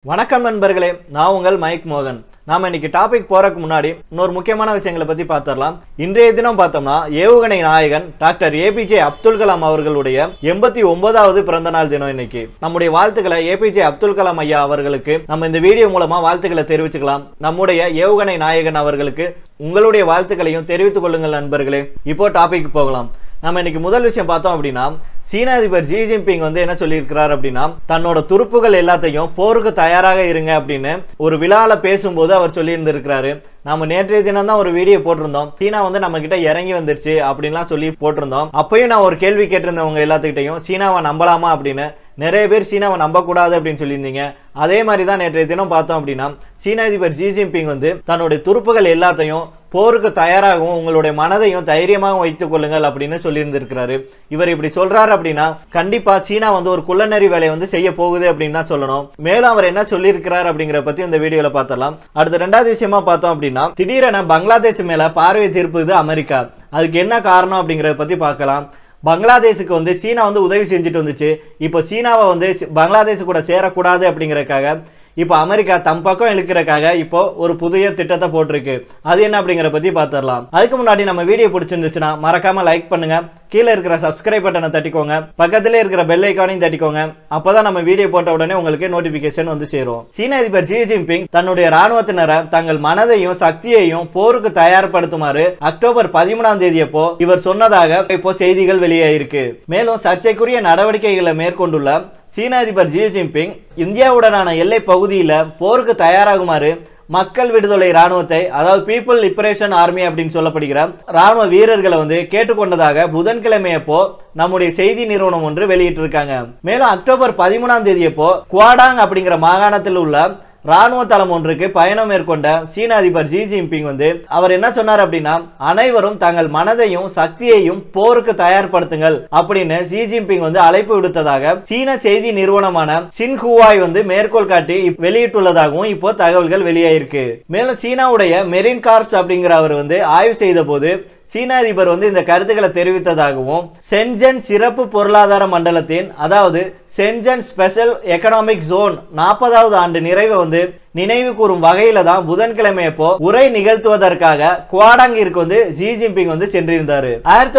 வணக்கம் நண்பர்களே, நான் உங்கள் மைக் மோகன். நாம இன்னைக்கு டாபிக் போறதுக்கு முன்னாடி இன்னொரு முக்கியமான விஷயங்களை பத்தி பார்த்துடலாம். இன்றைய தினம் பார்த்தோம்னா ஏவுகணை நாயகன் டாக்டர் ஏபிஜே அப்துல் கலாம் அவர்களுடைய 89வது பிறந்த நாள் தினம். இன்னைக்கு நம்முடைய வாழ்த்துக்களை ஏபிஜே அப்துல் கலாம் ஐயா அவர்களுக்கு நம்ம இந்த வீடியோ மூலமா வாழ்த்துக்களை தெரிவிச்சுக்கலாம். நம்முடைய ஏவுகணை நாயகன் அவர்களுக்கு உங்களுடைய வாழ்த்துக்களையும் தெரிவித்துக் கொள்ளுங்கள் நண்பர்களே. இப்போ டாபிக் போகலாம். நம்ம இன்னைக்கு முதல் விஷயம் பார்த்தோம் அப்படின்னா, சீன அதிபர் ஜி ஜின்பிங் என்ன சொல்லியிருக்கிறார் அப்படின்னா, தன்னோட துருப்புகள் எல்லாத்தையும் போருக்கு தயாராக இருங்க அப்படின்னு ஒரு விழால பேசும்போது அவர் சொல்லி இருந்திருக்கிறாரு. நம்ம நேற்றைய தினம் தான் ஒரு வீடியோ போட்டிருந்தோம். சீனா நம்ம கிட்ட இறங்கி வந்துருச்சு அப்படின்லாம் சொல்லி போட்டிருந்தோம். அப்பயும் நான் ஒரு கேள்வி கேட்டிருந்தேன் உங்க எல்லாத்துக்கிட்டையும், சீனாவை நம்பலாமா அப்படின்னு. நிறைய பேர் சீனாவை நம்பக்கூடாது அப்படின்னு சொல்லியிருந்தீங்க. அதே மாதிரி தான் நேற்றைய தினம் பார்த்தோம் அப்படின்னா, சீன அதிபர் ஜி ஜின்பிங் தன்னுடைய துருப்புகள் எல்லாத்தையும் போருக்கு தயாராகவும் உங்களுடைய மனதையும் தைரியமாகவும் வைத்துக் கொள்ளுங்கள் அப்படின்னு சொல்லியிருந்திருக்கிறாரு. இவர் இப்படி சொல்றாரு அப்படின்னா கண்டிப்பா சீனா ஒரு குள்ளநெறி வேலையை செய்ய போகுது அப்படின்னு தான் சொல்லணும். மேலும் அவர் என்ன சொல்லியிருக்கிறார் அப்படிங்கிற பத்தி இந்த வீடியோல பார்த்தலாம். அடுத்த ரெண்டாவது விஷயமா பார்த்தோம் அப்படின்னா, திடீரென பங்களாதேஷ் மேல பார்வை திருப்புது அமெரிக்கா. அதுக்கு என்ன காரணம் அப்படிங்கறத பத்தி பார்க்கலாம். பங்களாதேஷுக்கு சீனா உதவி செஞ்சுட்டு வந்துச்சு. இப்போ சீனாவை பங்களாதேஷ் கூட சேரக்கூடாது அப்படிங்கறதுக்காக இப்போ அமெரிக்கா தம் பக்கம் இழுக்கிறதுக்காக இப்போ ஒரு புதிய திட்டத்தை போட்டிருக்கு. அது என்ன அப்படிங்கிற பத்தி பார்த்துடலாம். அதுக்கு முன்னாடி நம்ம வீடியோ பிடிச்சிருந்துச்சுன்னா மறக்காம லைக் பண்ணுங்க, கீழே இருக்கிற சப்ஸ்கிரைப் பட்டனை தட்டிக்கோங்க, பக்கத்திலே இருக்கிற பெல் ஐக்கானையும் தட்டிக்கோங்க. அப்பதான் நம்ம வீடியோ போட்ட உடனே உங்களுக்கு நோட்டிபிகேஷன் சேரும். சீன அதிபர் ஜி ஜின்பிங் தன்னுடைய ராணுவத்தினரை தங்கள் மனதையும் சக்தியையும் போருக்கு தயார்படுத்துமாறு அக்டோபர் 13ஆம் தேதி அப்போ இவர் சொன்னதாக இப்போ செய்திகள் வெளியாயிருக்கு. மேலும் சர்ச்சைக்குரிய நடவடிக்கைகளை மேற்கொண்டுள்ள சீன அதிபர் ஜி ஜின்பிங் இந்தியாவுடனான எல்லை பகுதியில் போருக்கு தயாராகுமாறு மக்கள் விடுதலை ராணுவத்தை, அதாவது பீப்புள் லிபரேஷன் ஆர்மி அப்படின்னு சொல்லப்படுகிற ராணுவ வீரர்களை கேட்டுக்கொண்டதாக புதன்கிழமை அப்போ நம்முடைய செய்தி நிறுவனம் ஒன்று வெளியிட்டு இருக்காங்க. மேலும் அக்டோபர் 13ஆம் தேதி அப்போ குவாடாங் அப்படிங்கிற மாகாணத்தில் உள்ள ராணுவ தளம் ஒன்றுக்கு பயணம் மேற்கொண்ட சீன அதிபர் ஜி ஜின்பிங் அவர் என்ன சொன்னார் அப்படின்னா, அனைவரும் தங்கள் மனதையும் சக்தியையும் போருக்கு தயார்படுத்துங்கள் அப்படின்னு ஜி ஜின்பிங் அழைப்பு விடுத்ததாக சீன செய்தி நிறுவனமான சின்ஹுவாய் மேற்கோள் காட்டி வெளியிட்டுள்ளதாகவும் இப்போ தகவல்கள் வெளியாயிருக்கு. மேலும் சீனாவுடைய மெரின் கார்ப்ஸ் அப்படிங்கிற அவர் ஆய்வு செய்த போது சீன அதிபர் இந்த கருத்துக்களை தெரிவித்ததாகவும், சென்ஜன் சிறப்பு பொருளாதார மண்டலத்தின், அதாவது சென்ஜன் ஸ்பெஷல் எக்கனாமிக் ஜோன் 40வது ஆண்டு நிறைவை நினைவு கூறும் வகையில தான் புதன்கிழமை அப்போ உரை நிகழ்த்துவதற்காக குவாடாங்கிற்கு ஜி ஜின்பிங் சென்றிருந்தாரு.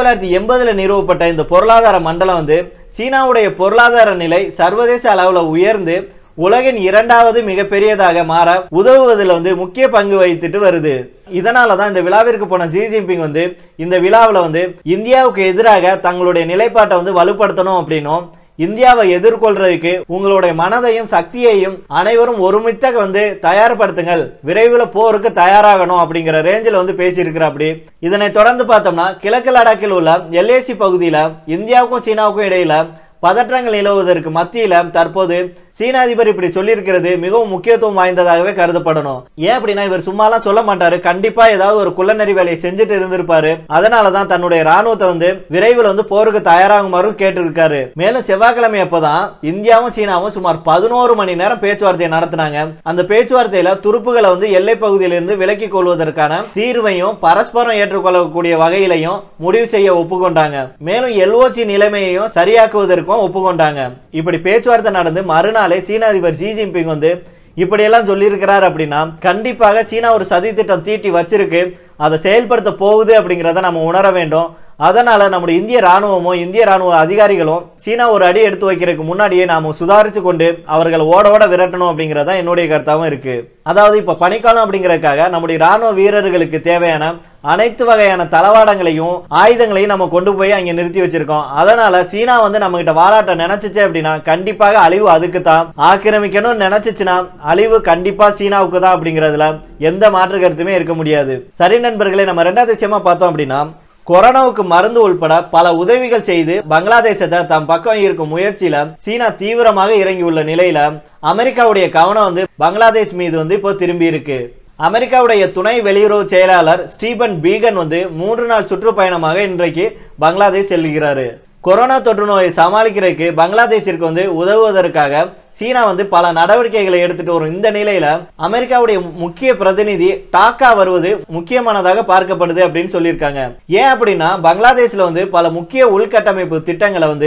1980 நிறுவப்பட்ட இந்த பொருளாதார மண்டலம் சீனாவுடைய பொருளாதார நிலை சர்வதேச அளவுல உயர்ந்து உலகின் 2வது மிகப்பெரியதாக மாற உதவுவதில் முக்கிய பங்கு வகித்துட்டு வருது. இதனாலதான் இந்த விழாவிற்கு போன ஜி ஜின்பிங் இந்த விழாவில் இந்தியாவுக்கு எதிராக தங்களுடைய நிலைப்பாட்டை வலுப்படுத்தணும் அப்படின்னும், இந்தியாவை எதிர்கொள்றதுக்கு உங்களுடைய மனதையும் சக்தியையும் அனைவரும் ஒருமித்த தயார்படுத்துங்கள், விரைவில் போருக்கு தயாராகணும் அப்படிங்கிற ரேஞ்சில் பேசியிருக்கிறாப்படி. இதனை தொடர்ந்து பார்த்தோம்னா, கிழக்கு லடாக்கில் உள்ள எல்ஏசி பகுதியில இந்தியாவுக்கும் சீனாவுக்கும் இடையில பதற்றங்கள் நிலவுவதற்கு மத்தியில தற்போது சீன அதிபர் இப்படி சொல்லியிருக்கிறது மிகவும் முக்கியத்துவம் வாய்ந்ததாகவே கருதப்படணும். ஏன் அப்படின்னா, இவர் சும்மாலாம் சொல்ல மாட்டாரு. கண்டிப்பா ஏதாவது ஒரு குள்ளநெறி வேலையை செஞ்சுட்டு இருந்திருப்பாரு. அதனாலதான் தன்னுடைய ராணுவத்தை விரைவில் போருக்கு தயாராகுமாறு கேட்டிருக்காரு. மேலும் செவ்வாய்க்கிழமை அப்பதான் இந்தியாவும் சீனாவும் சுமார் 11 மணி நேரம் பேச்சுவார்த்தையை நடத்தினாங்க. அந்த பேச்சுவார்த்தையில துருப்புகளை எல்லை பகுதியிலிருந்து விலக்கிக் கொள்வதற்கான தீர்வையும் பரஸ்பரம் ஏற்றுக்கொள்ளக்கூடிய வகையிலையும் முடிவு செய்ய ஒப்புக்கொண்டாங்க. மேலும் எல்ஓசி நிலைமையையும் சரியாக்குவதற்கும் ஒப்புக்கொண்டாங்க. இப்படி பேச்சுவார்த்தை நடந்து மறுநாள் சீன அதிபர் ஜி ஜின்பிங் இப்படியெல்லாம் சொல்லியிருக்கிறார் அப்படின்னா கண்டிப்பாக சீனா ஒரு சதி திட்டம் தீட்டி வச்சிருக்கு, அதை செயல்படுத்த போகுது அப்படிங்கிறத நம்ம உணர வேண்டும். அதனால நம்முடைய இந்திய ராணுவமும் இந்திய ராணுவ அதிகாரிகளும் சீனா ஒரு அடி எடுத்து வைக்கிறதுக்கு முன்னாடியே நாம சுதாரிச்சு கொண்டு அவர்கள் ஓட ஓட விரட்டணும் அப்படிங்கறத என்னுடைய கருத்தாவும் இருக்கு. அதாவது இப்ப பனிக்காலம் அப்படிங்கறதுக்காக நம்முடைய ராணுவ வீரர்களுக்கு தேவையான அனைத்து வகையான தளவாடங்களையும் ஆயுதங்களையும் நம்ம கொண்டு போய் அங்க நிறுத்தி வச்சிருக்கோம். அதனால சீனா நம்ம கிட்ட வாலாட்ட நினைச்சிச்சு அப்படின்னா கண்டிப்பாக அழிவு அதுக்கு தான். ஆக்கிரமிக்கணும்னு நினைச்சிச்சுன்னா அழிவு கண்டிப்பா சீனாவுக்கு தான் அப்படிங்கறதுல எந்த மாற்று கருத்துமே இருக்க முடியாது. சரி நண்பர்களே, நம்ம ரெண்டாவது விஷயமா பார்த்தோம் அப்படின்னா, கொரோனாவுக்கு மருந்து உள்பட பல உதவிகள் செய்து பங்களாதேசத்தை தம் பக்கம் இருக்கும் முயற்சியில சீனா தீவிரமாக இறங்கியுள்ள நிலையில அமெரிக்காவுடைய கவனம் பங்களாதேஷ் மீது இப்போ திரும்பி இருக்கு. அமெரிக்காவுடைய துணை வெளியுறவு செயலாளர் ஸ்டீபன் பீகன் 3 நாள் சுற்றுப்பயணமாக இன்றைக்கு பங்களாதேஷ் செல்கிறாரு. கொரோனா தொற்று நோயை சமாளிக்கிறதுக்கு பங்களாதேஷிற்கு உதவுவதற்காக சீனா பல நடவடிக்கைகளை எடுத்துட்டு வரும். இந்த நிலையில அமெரிக்காவுடைய முக்கிய பிரதிநிதி டாக்கா வருவது முக்கியமானதாக பார்க்கப்படுது அப்படின்னு சொல்லியிருக்காங்க. ஏன் அப்படின்னா, பங்களாதேஷ்ல பல முக்கிய உள்கட்டமைப்பு திட்டங்களை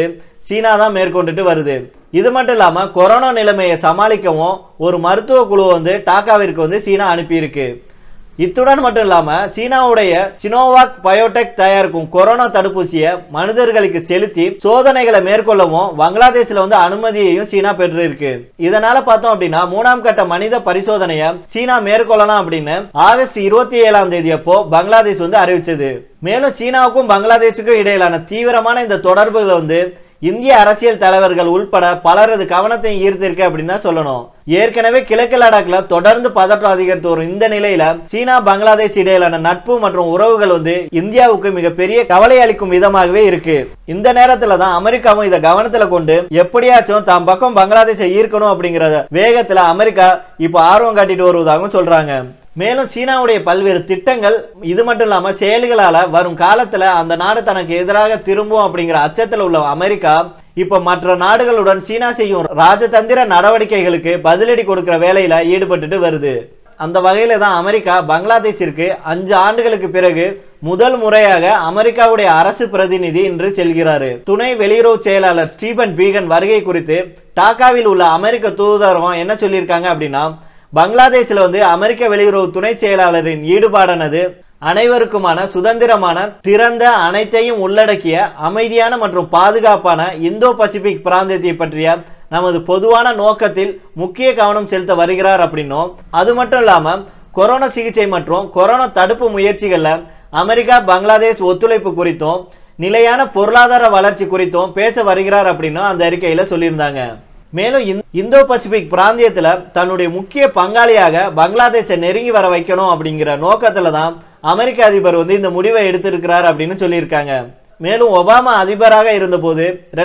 சீனா தான் மேற்கொண்டுட்டு வருது. இது மட்டும் இல்லாம கொரோனா நிலைமையை சமாளிக்கவும் ஒரு மருத்துவ குழு டாக்காவிற்கு சீனா அனுப்பியிருக்கு. இத்துடன் மட்டும் இல்லாம சீனாவுடைய சினோவாக் பயோடெக் தயாரிக்கும் கொரோனா தடுப்பூசியை மனிதர்களுக்கு செலுத்தி சோதனைகளை மேற்கொள்ளவும் பங்களாதேஷ்ல அனுமதியையும் சீனா பெற்றிருக்கு. இதனால பார்த்தோம் அப்படின்னா 3ஆம் கட்ட மனித பரிசோதனையை சீனா மேற்கொள்ளலாம் அப்படின்னு ஆகஸ்ட் 27ஆம் தேதி அப்போ பங்களாதேஷ் அறிவிச்சது. மேலும் சீனாவுக்கும் பங்களாதேஷுக்கும் இடையிலான தீவிரமான இந்த தொடர்புகள் இந்திய அரசியல் தலைவர்கள் உள்பட பலரது கவனத்தை ஈர்த்திருக்கு அப்படின்னு தான் சொல்லணும். ஏற்கனவே கிழக்கு லடாக்ல தொடர்ந்து பதற்றம் அதிகரித்து வரும் இந்த நிலையில சீனா பங்களாதேஷ் இடையிலான நட்பு மற்றும் உறவுகள் இந்தியாவுக்கு மிகப்பெரிய கவலை அளிக்கும் விதமாகவே இருக்கு. இந்த நேரத்துல தான் அமெரிக்காவும் இதை கவனத்துல கொண்டு எப்படியாச்சும் தாம் பக்கம் பங்களாதேஷை ஈர்க்கணும் அப்படிங்கிற வேகத்துல அமெரிக்கா இப்ப ஆர்வம் காட்டிட்டு வருவதாகவும் சொல்றாங்க. மேலும் சீனாவுடைய பல்வேறு திட்டங்கள் இது மட்டும் இல்லாம செயல்களால வரும் காலத்துல அந்த நாடு தனக்கு எதிராக திரும்பும் அப்படிங்கிற அச்சத்துல உள்ள அமெரிக்கா இப்ப மற்ற நாடுகளுடன் சீனா செய்யும் ராஜதந்திர நடவடிக்கைகளுக்கு பதிலடி கொடுக்கிற வேலையில ஈடுபட்டு வருது. அந்த வகையில தான் அமெரிக்கா பங்களாதேஷிற்கு 5 ஆண்டுகளுக்கு பிறகு முதல் முறையாக அமெரிக்காவுடைய அரசு பிரதிநிதி இன்று செல்கிறாரு. துணை வெளியுறவு செயலாளர் ஸ்டீபன் பீகன் வருகை குறித்து டாக்காவில் உள்ள அமெரிக்க தூதரகம் என்ன சொல்லியிருக்காங்க அப்படின்னா, பங்களாதேஷ்ல அமெரிக்க வெளியுறவு துணை செயலாளரின் ஈடுபாடானது அனைவருக்குமான சுதந்திரமான திறந்த அனைத்தையும் உள்ளடக்கிய அமைதியான மற்றும் பாதுகாப்பான இந்தோ பசிபிக் பிராந்தியத்தை பற்றிய நமது பொதுவான நோக்கத்தில் முக்கிய கவனம் செலுத்த வருகிறார் அப்படின்னும், அது மட்டும் இல்லாம கொரோனா சிகிச்சை மற்றும் கொரோனா தடுப்பு முயற்சிகள்ல அமெரிக்கா பங்களாதேஷ் ஒத்துழைப்பு குறித்தும் நிலையான பொருளாதார வளர்ச்சி குறித்தும் பேச வருகிறார் அப்படின்னு அந்த அறிக்கையில சொல்லியிருந்தாங்க. மேலும் இந்தோ பசிபிக் பிராந்தியத்துல தன்னுடைய முக்கிய பங்காளியாக பங்களாதேஷை நெருங்கி வர வைக்கணும் அப்படிங்கிற நோக்கத்துல தான் அமெரிக்க அதிபர் இந்த முடிவை எடுத்திருக்கிறார் அப்படின்னு சொல்லியிருக்காங்க. மேலும் ஒபாமா அதிபராக இருந்தபோது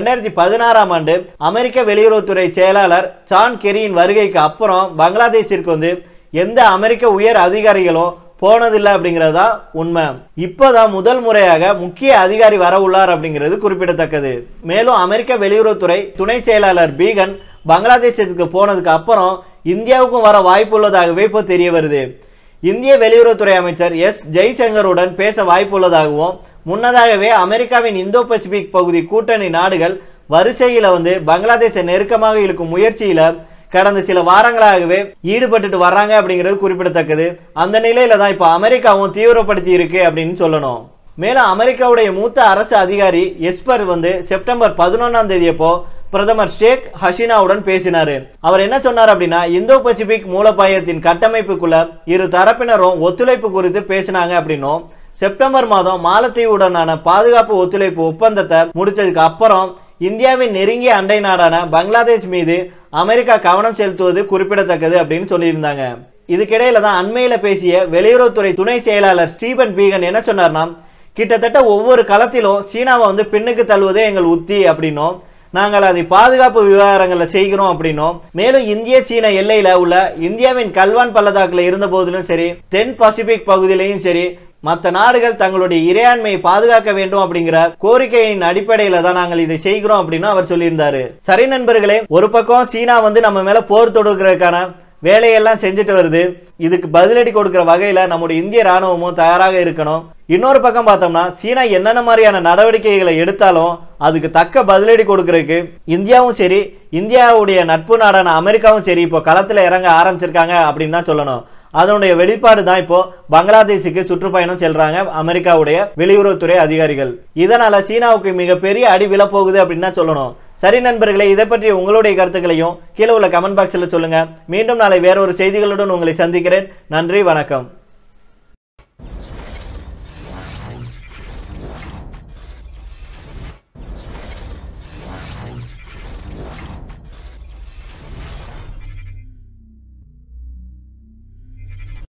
2016ஆம் ஆண்டு அமெரிக்க வெளியுறவுத்துறை செயலாளர் ஜான் கெரியின் வருகைக்கு அப்புறம் பங்களாதேஷிற்கு எந்த அமெரிக்க உயர் அதிகாரிகளும் போனதில்லை அப்படிங்கிறதா உண்மை. இப்பதான் முதல் முறையாக முக்கிய அதிகாரி வர உள்ளார் அப்படிங்கிறது குறிப்பிடத்தக்கது. மேலும் அமெரிக்க வெளியுறவுத்துறை துணை செயலாளர் பீகன் பங்களாதேஷுக்கு போனதுக்கு அப்புறம் இந்தியாவுக்கும் வர வாய்ப்புள்ளதாகவே இப்போ தெரிய வருது. இந்திய வெளியுறவுத்துறை அமைச்சர் எஸ் ஜெய்சங்கருடன் பேச வாய்ப்புள்ளதாகவும், முன்னதாகவே அமெரிக்காவின் இந்தோ பசிபிக் பகுதி கூட்டணி நாடுகள் வரிசையில பங்களாதேஷை நெருக்கமாக இழுக்கும் முயற்சியில கடந்த சில வாரங்களாகவே ஈடுபட்டு வர்றாங்க அப்படிங்கிறது குறிப்பிடத்தக்கது. அந்த நிலையில தான் இப்ப அமெரிக்காவும் தீவிரப்படுத்தி இருக்கு அப்படின்னு சொல்லணும். மேலும் அமெரிக்காவுடைய மூத்த அரசு அதிகாரி எஸ்பர் செப்டம்பர் 11ஆம் தேதி அப்போ பிரதமர் ஷேக் ஹசீனாவுடன் பேசினாரு. அவர் என்ன சொன்னார் அப்படின்னா, இந்தோ பசிபிக் மூலப்பாயத்தின் கட்டமைப்புக்குள்ள இரு தரப்பினரும் ஒத்துழைப்பு குறித்து பேசினாங்க அப்படின்னும், செப்டம்பர் மாதம் மாலத்தீவுடனான பாதுகாப்பு ஒத்துழைப்பு ஒப்பந்தத்தை முடிச்சதுக்கு அப்புறம் இந்தியாவின் நெருங்கிய அண்டை நாடான பங்களாதேஷ் மீது அமெரிக்கா கவனம் செலுத்துவது குறிப்பிடத்தக்கது அப்படின்னு சொல்லியிருந்தாங்க. இதுக்கிடையில தான் அண்மையில பேசிய வெளியுறவுத்துறை துணை செயலாளர் ஸ்டீபன் பீகன் என்ன சொன்னார்னா, கிட்டத்தட்ட ஒவ்வொரு களத்திலும் சீனாவை பின்னுக்கு தள்ளுவதே எங்கள் உத்தி அப்படின்னும், நாங்கள் அதை பாதுகாப்பு விவகாரங்களை செய்கிறோம் அப்படின்னும், மேலும் இந்திய சீன எல்லையில உள்ள இந்தியாவின் கல்வான் பள்ளத்தாக்குல இருந்த போதிலும் சரி, தென் பசிபிக் பகுதியிலையும் சரி, மற்ற நாடுகள் தங்களுடைய இறையாண்மையை பாதுகாக்க வேண்டும் அப்படிங்கிற கோரிக்கையின் அடிப்படையில தான் நாங்கள் இதை செய்கிறோம் அப்படின்னு அவர் சொல்லியிருந்தாரு. சரி நண்பர்களே, ஒரு பக்கம் சீனா நம்ம மேல போர் தொடுக்கிறதுக்கான வேலையெல்லாம் செஞ்சுட்டு வருது. இதுக்கு பதிலடி கொடுக்கிற வகையில நம்முடைய இந்திய ராணுவமும் தயாராக இருக்கணும். இன்னொரு பக்கம் பார்த்தோம்னா சீனா என்னென்ன மாதிரியான நடவடிக்கைகளை எடுத்தாலும் அதுக்கு தக்க பதிலடி கொடுக்கறதுக்கு இந்தியாவும் சரி, இந்தியாவுடைய நட்பு நாடான அமெரிக்காவும் சரி இப்போ களத்துல இறங்க ஆரம்பிச்சிருக்காங்க அப்படின்னு தான் சொல்லணும். அதனுடைய வெளிப்பாடு தான் இப்போ பங்களாதேஷுக்கு சுற்றுப்பயணம் செல்றாங்க அமெரிக்காவுடைய வெளியுறவுத்துறை அதிகாரிகள். இதனால சீனாவுக்கு மிகப்பெரிய அடி விழப்போகுது அப்படின்னு தான் சொல்லணும். சரி நண்பர்களே, இதை பற்றி உங்களுடைய கருத்துக்களையும் கீழே உள்ள கமெண்ட் பாக்ஸில் சொல்லுங்க. மீண்டும் நாளை வேற ஒரு செய்திகளுடன் உங்களை சந்திக்கிறேன். நன்றி, வணக்கம்.